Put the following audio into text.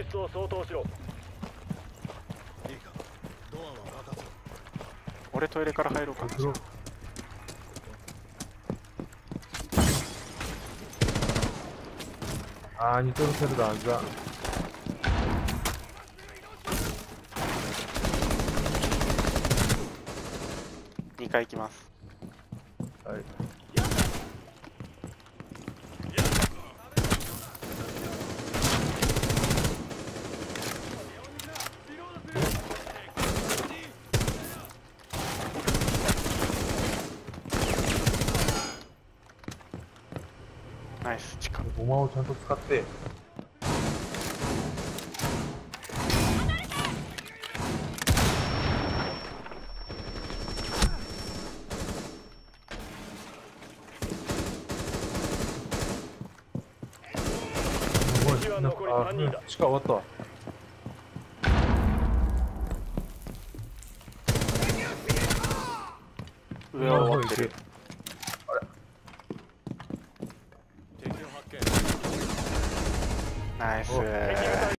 室を相当しろ。 いいか、ドアは任せろ。 俺トイレから入ろうかな。 아, 이쪽으로 새로 앉아. 2階行きます。 はい。 ナイス、近く。 고마워, 잔뜩使って. 아, 치가 왔다. 왜 왔지? 나이스.